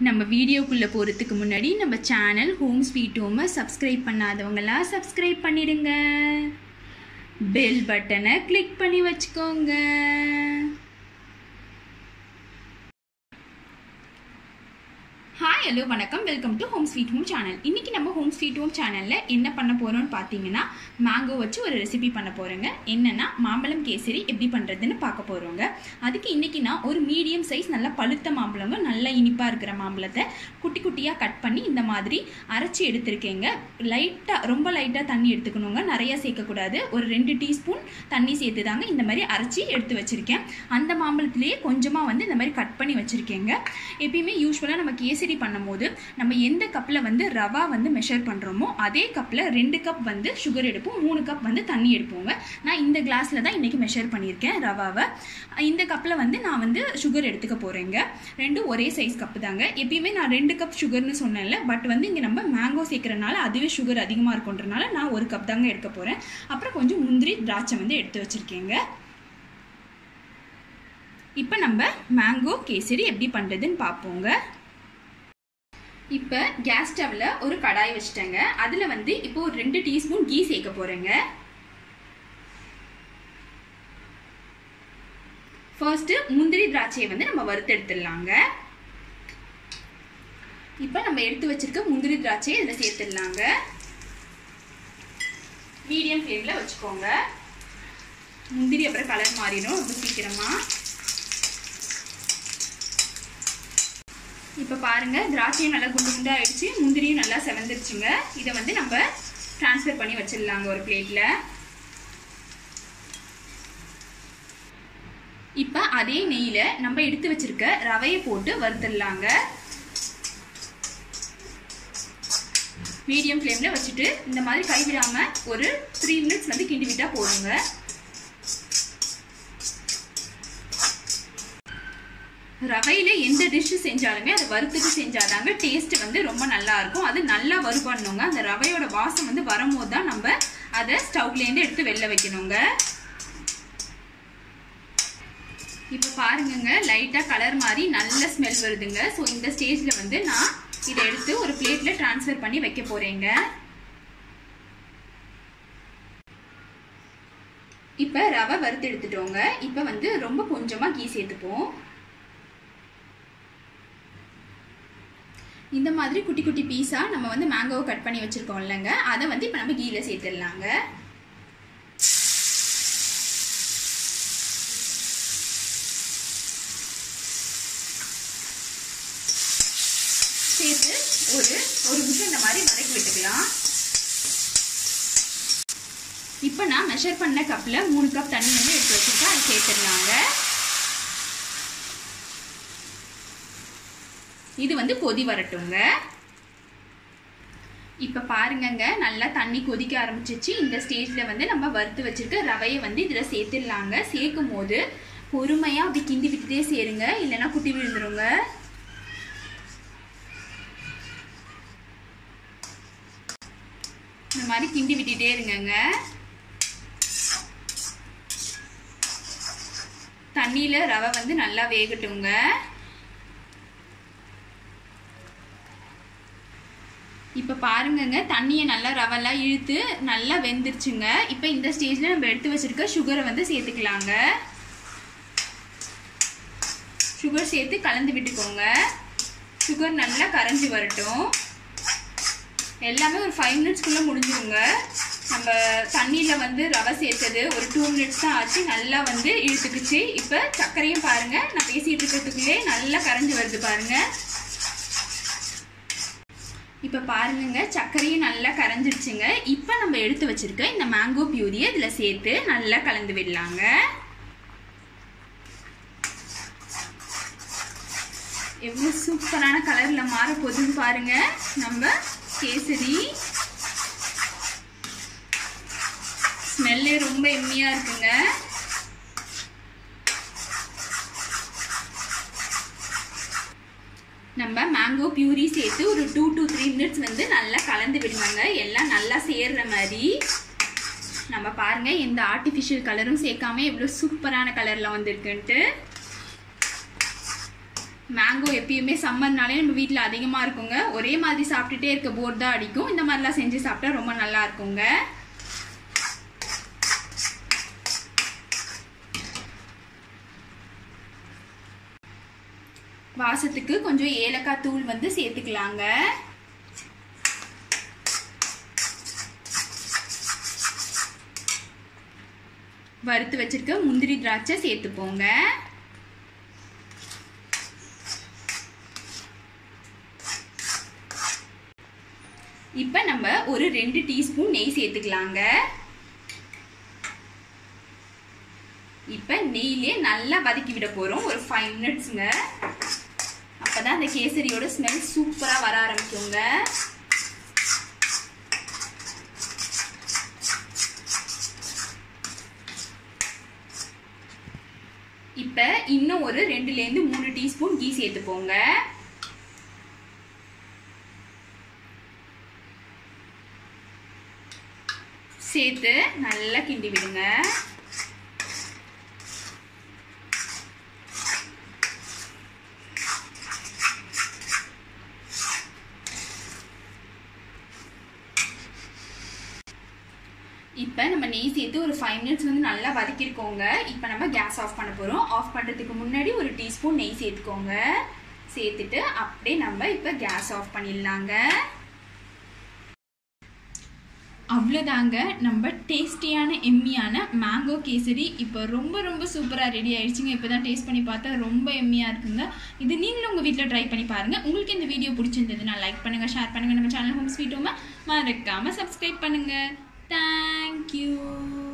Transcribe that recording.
நம்ம வீடியோக்குள்ள போறதுக்கு முன்னாடி நம்ம channel home sweet home subscribe பண்ணாதவங்களா சப்ஸ்கிரைப் பண்ணிடுங்க. பெல் பட்டனை கிளிக் பண்ணி வச்சுக்கோங்க. ஹாய் ஹலோ வணக்கம், welcome to home sweet home channel. இன்றைக்கி நம்ம ஹோம் ஸ்வீட் ஹோம் சேனலில் என்ன பண்ண போகிறோம்னு பார்த்தீங்கன்னா, மேங்கோ வச்சு ஒரு ரெசிபி பண்ண போகிறோங்க. என்னென்னா மாம்பழம் கேசரி எப்படி பண்ணுறதுன்னு பார்க்க போகிறோங்க. அதுக்கு இன்றைக்கி நான் ஒரு மீடியம் சைஸ் நல்லா பழுத்த மாம்பழங்க, நல்லா இனிப்பாக இருக்கிற மாம்பழத்தை குட்டி குட்டியாக கட் பண்ணி இந்த மாதிரி அரைச்சி எடுத்துருக்கேங்க. ரொம்ப லைட்டாக தண்ணி எடுத்துக்கணுங்க, நிறையா சேர்க்கக்கூடாது. ஒரு 2 டீஸ்பூன் தண்ணி சேர்த்து தாங்க இந்த மாதிரி அரைச்சி எடுத்து வச்சுருக்கேன். அந்த மாம்பழத்துலேயே கொஞ்சமாக வந்து இந்த மாதிரி கட் பண்ணி வச்சுருக்கேங்க. எப்பயுமே யூஸ்வலாக நம்ம கேசரி பண்ணும்போது நம்ம எந்த கப்பில் வந்து ரவா வந்து மெஷர் பண்ணுறோமோ அதே கப்பில் 2 கப் வந்து சுகர் எடுப்போம், 3 கப் வந்து தண்ணி எடுப்போங்க. நான் இந்த கிளாஸில் தான் இன்றைக்கி மெஷர் பண்ணியிருக்கேன் ரவாவை. இந்த கப்பில் வந்து நான் வந்து சுகர் எடுத்துக்க போகிறேங்க. ரெண்டும் ஒரே சைஸ் கப்பு தாங்க. எப்பயுமே நான் 2 கப் சுகர்னு சொன்னேன்ல, பட் வந்து இங்கே நம்ம மேங்கோ சேர்க்குறதுனால அதுவே சுகர் அதிகமாக இருக்குன்றனால நான் 1 கப் தாங்க எடுக்க போகிறேன். அப்புறம் கொஞ்சம் முந்திரி திராட்சை வந்து எடுத்து வச்சுருக்கேங்க. இப்போ நம்ம மேங்கோ கேசரி எப்படி பண்ணுறதுன்னு பார்ப்போங்க. இப்போ கேஸ் ஸ்டவ்வில் ஒரு கடாய் வச்சுட்டேங்க. அதில் வந்து இப்போ ஒரு 2 டீஸ்பூன் கீ சேர்க்க போகிறேங்க. ஃபர்ஸ்ட்டு முந்திரி திராட்சையை வந்து நம்ம வறுத்து எடுத்துடலாங்க. இப்போ நம்ம எடுத்து வச்சிருக்க முந்திரி திராட்சையை இதில் சேர்த்துடலாங்க. மீடியம் ஃப்ளேமில் வச்சுக்கோங்க. முந்திரி அப்புறம் கலர் மாறிடும் ரொம்ப சீக்கிரமாக. இப்போ பாருங்கள், திராட்சையும் நல்லா குண்டு குண்டாக ஆயிடுச்சு, முந்திரியும் நல்லா செவந்துருச்சுங்க. இதை வந்து நம்ம ட்ரான்ஸ்ஃபர் பண்ணி வச்சிடலாங்க ஒரு பிளேட்டில். இப்போ அதே நெய்யில் நம்ம எடுத்து வச்சிருக்க ரவையை போட்டு வறுத்துடலாங்க. மீடியம் ஃப்ளேமில் வச்சுட்டு இந்த மாதிரி கைவிடாமல் ஒரு 3 மினிட்ஸ் வந்து கிண்டி விட்டால் போதுங்க. ரவையில் எந்த டிஷ்ஷு செஞ்சாலுமே அதை வறுத்துட்டு செஞ்சாதாங்க டேஸ்ட்டு வந்து ரொம்ப நல்லா இருக்கும். அது நல்லா வறுபடணுங்க. அந்த ரவையோட வாசம் வந்து வரும்போது தான் நம்ம அதை ஸ்டவ்லேருந்து எடுத்து வெளில வைக்கணுங்க. இப்போ பாருங்கங்க, லைட்டாக கலர் மாதிரி நல்ல ஸ்மெல் வருதுங்க. ஸோ இந்த ஸ்டேஜில் வந்து நான் இதை எடுத்து ஒரு பிளேட்டில் ட்ரான்ஸ்ஃபர் பண்ணி வைக்க போகிறேங்க. இப்போ ரவை வறுத்து எடுத்துட்டோங்க. இப்போ வந்து ரொம்ப கொஞ்சமாக கீ சேர்த்துப்போம். இந்த மாதிரி குட்டி குட்டி பீஸாக நம்ம வந்து மேங்கோவை கட் பண்ணி வச்சுருக்கோம் இல்லைங்க, அதை வந்து இப்போ நம்ம கீழே சேர்த்துடலாங்க. சேர்த்து ஒரு நிமிஷம் இந்த மாதிரி வதக்கி விட்டுக்கலாம். இப்போ நான் மெஷர் பண்ண கப்பில் 3 கப் தண்ணி வந்து எடுத்து வச்சுருக்கேன், அதை சேர்த்துடலாங்க. இது வந்து கொதி வரட்டுங்க. இப்போ பாருங்கங்க, நல்லா தண்ணி கொதிக்க ஆரம்பிச்சிச்சு. இந்த ஸ்டேஜில் வந்து நம்ம வறுத்து வச்சிருக்க ரவையை வந்து இதில் சேர்த்துடலாங்க. சேர்க்கும் போது பொறுமையாக அப்படி கிண்டி விட்டுட்டே சேருங்க, இல்லைன்னா குட்டி விழுந்துருங்க. இந்த மாதிரி கிண்டி விட்டுட்டே இருங்கங்க. தண்ணியில் ரவை வந்து நல்லா வேகட்டுங்க. இப்போ பாருங்கங்க, தண்ணியை நல்லா ரவெல்லாம் இழுத்து நல்லா வெந்துருச்சுங்க. இப்போ இந்த ஸ்டேஜில் நம்ம எடுத்து வச்சிருக்க சுகரை வந்து சேர்த்துக்கலாங்க. சுகர் சேர்த்து கலந்து விட்டுக்கோங்க. சுகர் நல்லா கரைஞ்சி வரட்டும். எல்லாமே ஒரு 5 மினிட்ஸ்க்குள்ளே முடிஞ்சிருங்க. நம்ம தண்ணியில் வந்து ரவை சேர்த்தது ஒரு 2 மினிட்ஸ் தான் ஆச்சு. நல்லா வந்து இழுத்துக்குச்சு. இப்போ சர்க்கரையும் பாருங்கள், நான் பேசிகிட்டு இருக்கிறதுக்குள்ளே நல்லா கரைஞ்சி வருது பாருங்கள். இப்போ பாருங்க, சர்க்கரையும் நல்லா கரைஞ்சிடுச்சுங்க. இப்போ நம்ம எடுத்து வச்சிருக்க இந்த மேங்கோ பியூரியை இதில் சேர்த்து நல்லா கலந்து விடலாங்க. எவ்வளோ சூப்பரான கலரில் மாற போகுதுன்னு பாருங்க நம்ம கேசரி. ஸ்மெல்லே ரொம்ப எம்மியாக இருக்குங்க. நம்ம மேங்கோ பியூரி சேர்த்து ஒரு 2 to 3 மினிட்ஸ் வந்து நல்லா கலந்து விடுவாங்க. எல்லாம் நல்லா சேர்ற மாதிரி. நம்ம பாருங்க, எந்த ஆர்டிஃபிஷியல் கலரும் சேர்க்காம எவ்வளோ சூப்பரான கலரில் வந்திருக்குன்ட்டு. மேங்கோ எப்பயுமே சம்மர்னாலே நம்ம வீட்டில் அதிகமாக இருக்குங்க. ஒரே மாதிரி சாப்பிட்டுட்டே இருக்க போர் தான் அடிக்கும். இந்த மாதிரிலாம் செஞ்சு சாப்பிட்டா ரொம்ப நல்லா இருக்குங்க. வாசத்துக்கு கொஞ்சம் ஏலக்காய் தூள் வந்து சேர்த்துக்கலாங்க. வறுத்து வச்சிருக்க முந்திரி திராட்சை சேர்த்துப்போங்க. இப்ப நம்ம ஒரு 2 டீஸ்பூன் நெய் சேர்த்துக்கலாங்க. இப்ப நெய்யிலே நல்லா வதக்கி விட போறோம் ஒரு 5 மினிட்ஸ்ங்க. அப்பதான் அந்த கேசரியோட ஸ்மெல் சூப்பரா வர ஆரம்பிக்குங்க. இப்ப இன்னும் ஒரு 2 ல இருந்து 3 டீஸ்பூன் கீ சேர்த்துப்போங்க. சேர்த்து நல்லா கிண்டி விடுங்க. இப்போ நம்ம நெய் சேர்த்து ஒரு 5 மினிட்ஸ் வந்து நல்லா வதக்கிருக்கோங்க. இப்போ நம்ம கேஸ் ஆஃப் பண்ண போகிறோம். ஆஃப் பண்ணுறதுக்கு முன்னாடி ஒரு டீஸ்பூன் நெய் சேர்த்துக்கோங்க. சேர்த்துட்டு அப்படியே நம்ம இப்போ கேஸ் ஆஃப் பண்ணிடலாங்க. அவ்வளோதாங்க, நம்ம டேஸ்டியான எம்மியான மேங்கோ கேசரி இப்போ ரொம்ப சூப்பராக ரெடி ஆயிடுச்சுங்க. இப்போ தான் டேஸ்ட் பண்ணி பார்த்தா ரொம்ப எம்மியாக இருக்குங்க. இது நீங்களும் உங்கள் வீட்டில் ட்ரை பண்ணி பாருங்கள். உங்களுக்கு இந்த வீடியோ பிடிச்சிருந்ததுன்னா லைக் பண்ணுங்கள், ஷேர் பண்ணுங்கள். நம்ம சேனல் ஹோம் ஸ்வீட் ஹோமை மறக்காமல் சப்ஸ்கிரைப் பண்ணுங்கள். Thank you.